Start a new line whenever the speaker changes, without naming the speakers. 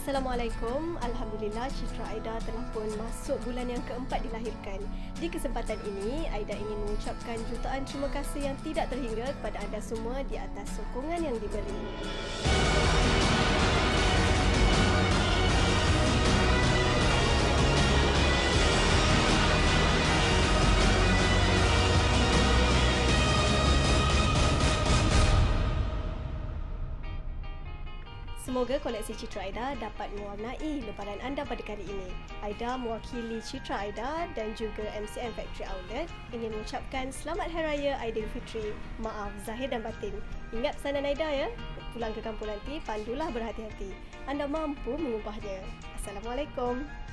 Assalamualaikum. Alhamdulillah, Citra Aida telah pun masuk bulan yang keempat dilahirkan. Di kesempatan ini, Aida ingin mengucapkan jutaan terima kasih yang tidak terhingga kepada anda semua di atas sokongan yang diberi. Semoga koleksi Citra Aida dapat mewarnai lebaran anda pada kali ini. Aida mewakili Citra Aida dan juga MCM Factory Outlet ingin mengucapkan Selamat Hari Raya Aidilfitri. Maaf zahir dan batin. Ingat pesanan Aida ya. Pulang ke kampung nanti, pandulah berhati-hati. Anda mampu mengubahnya. Assalamualaikum.